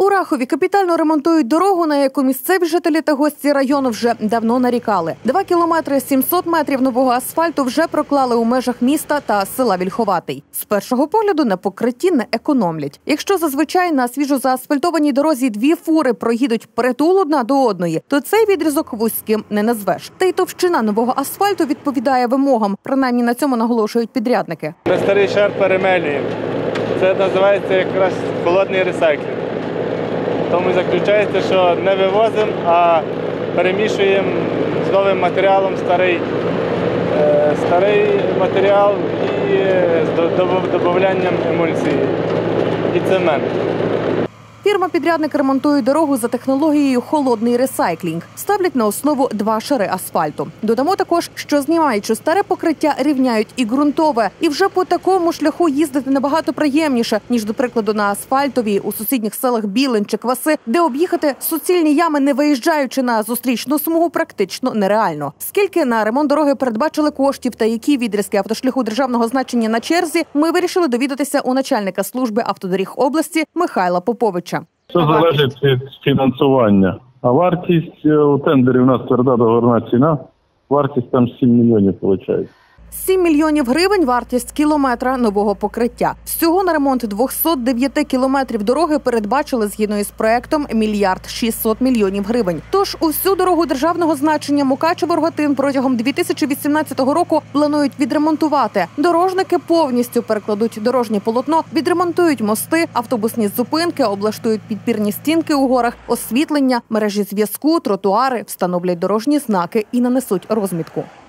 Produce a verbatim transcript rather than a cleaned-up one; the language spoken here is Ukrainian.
У Рахові капітально ремонтують дорогу, на яку місцеві жителі та гості району вже давно нарікали. Два кілометри сімсот метрів нового асфальту вже проклали у межах міста та села Вільховатий. З першого погляду на покритті не економлять. Якщо зазвичай на свіжо заасфальтованій дорозі дві фури проїдуть притул одна до одної, то цей відрізок вузьким не назвеш. Та й товщина нового асфальту відповідає вимогам. Принаймні на цьому наголошують підрядники. Ми старий шар перемелюємо. Це називається якраз холодний ресайклінг. Тому заключається, що не вивозимо, а перемішуємо з новим матеріалом старий, е, старий матеріал і з додаванням емульсії і цемент. Фірма-підрядник ремонтує дорогу за технологією «холодний ресайклінг». Ставлять на основу два шари асфальту. Додамо також, що знімаючи старе покриття, рівняють і ґрунтове. І вже по такому шляху їздити набагато приємніше, ніж, до прикладу, на асфальтовій у сусідніх селах Білин чи Кваси, де об'їхати суцільні ями, не виїжджаючи на зустрічну смугу, практично нереально. Скільки на ремонт дороги передбачили коштів та які відрізки автошляху державного значення на черзі, ми вирішили довідатися у начальника служби автодоріг області Михайла Поповича. Це залежить від фінансування. А вартість у тендері у нас тверда договорна ціна. Вартість там сім мільйонів виходить. сім мільйонів гривень – вартість кілометра нового покриття. Всього на ремонт двісті дев'ять кілометрів дороги передбачили згідно із проектом мільярд шістсот мільйонів гривень. Тож усю дорогу державного значення Мукачево-Рогатин протягом дві тисячі вісімнадцятого року планують відремонтувати. Дорожники повністю перекладуть дорожнє полотно, відремонтують мости, автобусні зупинки, облаштують підпірні стінки у горах, освітлення, мережі зв'язку, тротуари, встановлять дорожні знаки і нанесуть розмітку.